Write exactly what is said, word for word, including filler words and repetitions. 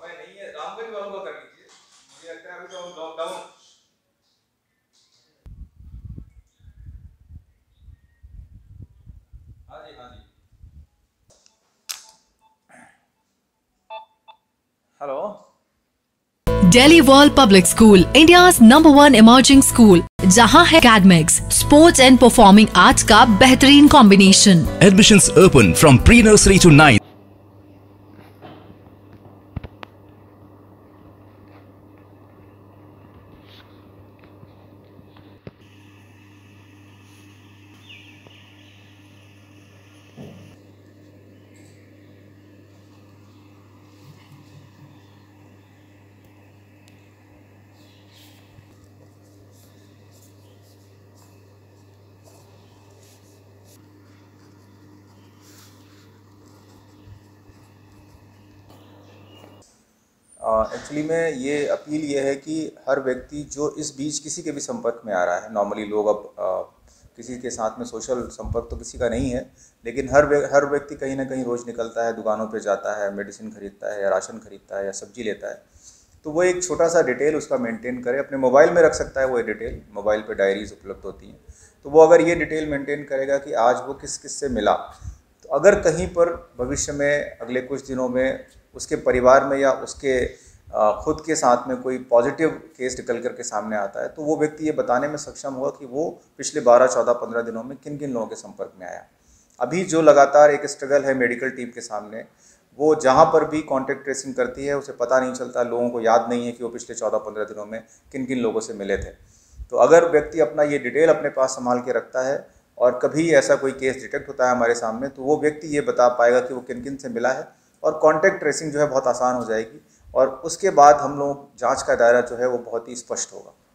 समय नहीं है, रामगंज वालों का कर लीजिए, मुझे लगता है अभी तो लॉकडाउन। हाँ जी, हाँ जी। Hello. Delhi World Public School, India's number one emerging school, जहां है academics, sports and performing arts का बेहतरीन combination. Admissions open from pre-nursery to ninth. Actually में ये अपील ये है कि हर व्यक्ति जो इस बीच किसी के भी संपर्क में आ रहा है, नॉर्मली लोग अब आ, किसी के साथ में सोशल संपर्क तो किसी का नहीं है, लेकिन हर व्य, हर व्यक्ति कहीं ना कहीं रोज़ निकलता है, दुकानों पे जाता है, मेडिसिन खरीदता है या राशन खरीदता है या सब्जी लेता है, तो वो एक छोटा सा डिटेल उसका मेंटेन करे, अपने मोबाइल में रख सकता है वो डिटेल, मोबाइल पे डायरीज उपलब्ध होती हैं, तो वो अगर ये डिटेल मेंटेन करेगा कि आज वो किस किस से मिला, तो अगर कहीं पर भविष्य में अगले कुछ दिनों में उसके परिवार में या उसके खुद के साथ में कोई पॉजिटिव केस निकल कर के सामने आता है, तो वो व्यक्ति ये बताने में सक्षम होगा कि वो पिछले बारह चौदह पंद्रह दिनों में किन किन लोगों के संपर्क में आया। अभी जो लगातार एक स्ट्रगल है मेडिकल टीम के सामने, वो जहाँ पर भी कॉन्टैक्ट ट्रेसिंग करती है उसे पता नहीं चलता, लोगों को याद नहीं है कि वो पिछले चौदह पंद्रह दिनों में किन किन लोगों से मिले थे। तो अगर व्यक्ति अपना ये डिटेल अपने पास संभाल के रखता है और कभी ऐसा कोई केस डिटेक्ट होता है हमारे सामने, तो वो व्यक्ति ये बता पाएगा कि वो किन किन से मिला है और कॉन्टैक्ट ट्रेसिंग जो है बहुत आसान हो जाएगी और उसके बाद हम लोग जांच का दायरा जो है वो बहुत ही स्पष्ट होगा।